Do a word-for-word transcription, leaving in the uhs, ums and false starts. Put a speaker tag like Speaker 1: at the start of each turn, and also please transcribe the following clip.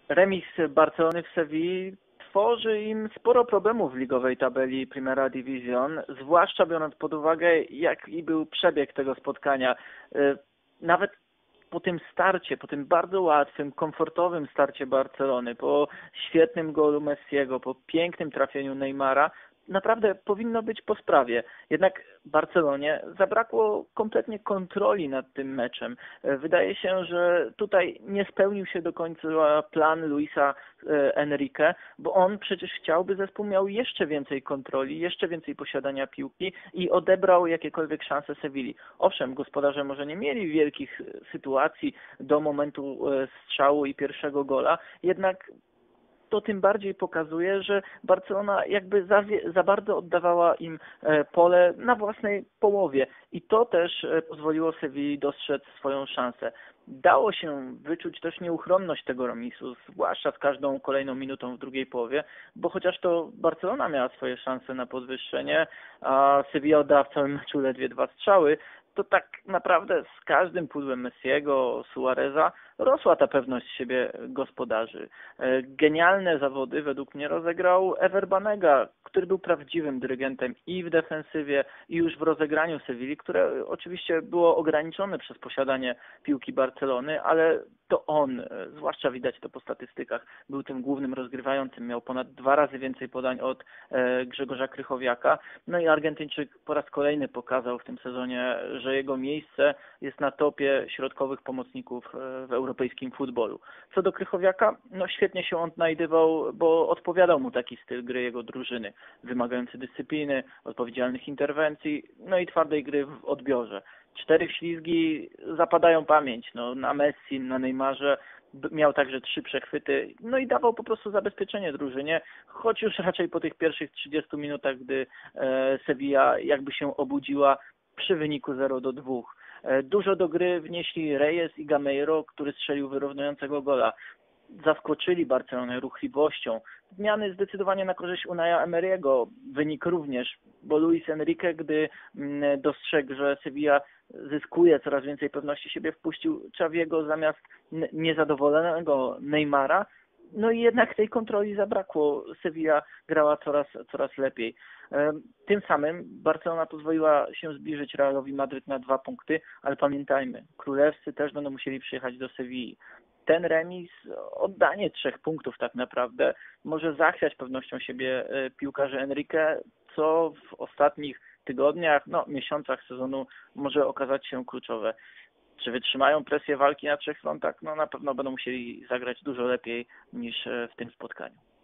Speaker 1: Remis Barcelony w Sewilli tworzy im sporo problemów w ligowej tabeli Primera Division, zwłaszcza biorąc pod uwagę, jaki był przebieg tego spotkania. Nawet po tym starcie, po tym bardzo łatwym, komfortowym starcie Barcelony, po świetnym golu Messiego, po pięknym trafieniu Neymara, naprawdę powinno być po sprawie. Jednak Barcelonie zabrakło kompletnie kontroli nad tym meczem. Wydaje się, że tutaj nie spełnił się do końca plan Luisa Enrique, bo on przecież chciałby, zespół miał jeszcze więcej kontroli, jeszcze więcej posiadania piłki i odebrał jakiekolwiek szanse Sewilli. Owszem, gospodarze może nie mieli wielkich sytuacji do momentu strzału i pierwszego gola, jednak to tym bardziej pokazuje, że Barcelona jakby za, za bardzo oddawała im pole na własnej połowie i to też pozwoliło Sewilli dostrzec swoją szansę. Dało się wyczuć też nieuchronność tego remisu, zwłaszcza z każdą kolejną minutą w drugiej połowie, bo chociaż to Barcelona miała swoje szanse na podwyższenie, a Sevilla oddała w całym meczu ledwie dwa strzały, to tak naprawdę z każdym pudłem Messiego, Suareza rosła ta pewność siebie gospodarzy. Genialne zawody według mnie rozegrał Ever Banega, który był prawdziwym dyrygentem i w defensywie, i już w rozegraniu Sewilli, które oczywiście było ograniczone przez posiadanie piłki Barcelony, ale to on, zwłaszcza widać to po statystykach, był tym głównym rozgrywającym, miał ponad dwa razy więcej podań od Grzegorza Krychowiaka. No i Argentyńczyk po raz kolejny pokazał w tym sezonie, że jego miejsce jest na topie środkowych pomocników w europejskim futbolu. Co do Krychowiaka, no świetnie się on znajdywał, bo odpowiadał mu taki styl gry jego drużyny, wymagający dyscypliny, odpowiedzialnych interwencji, no i twardej gry w odbiorze. Cztery ślizgi zapadają pamięć, no, na Messi, na Neymarze, miał także trzy przechwyty, no i dawał po prostu zabezpieczenie drużynie, choć już raczej po tych pierwszych trzydziestu minutach, gdy e, Sevilla jakby się obudziła przy wyniku zero do dwóch. E, dużo do gry wnieśli Reyes i Gameiro, który strzelił wyrównującego gola. Zaskoczyli Barcelonę ruchliwością. Zmiany zdecydowanie na korzyść Unaia Emery'ego. Wynik również, bo Luis Enrique, gdy dostrzegł, że Sevilla zyskuje coraz więcej pewności siebie, wpuścił Xaviego zamiast niezadowolonego Neymara. No i jednak tej kontroli zabrakło. Sevilla grała coraz, coraz lepiej. Tym samym Barcelona pozwoliła się zbliżyć Realowi Madryt na dwa punkty, ale pamiętajmy, królewscy też będą musieli przyjechać do Sewilli. Ten remis, oddanie trzech punktów tak naprawdę, może zachwiać pewnością siebie piłkarzy Enrique, co w ostatnich tygodniach, no miesiącach sezonu może okazać się kluczowe. Czy wytrzymają presję walki na trzech frontach? No na pewno będą musieli zagrać dużo lepiej niż w tym spotkaniu.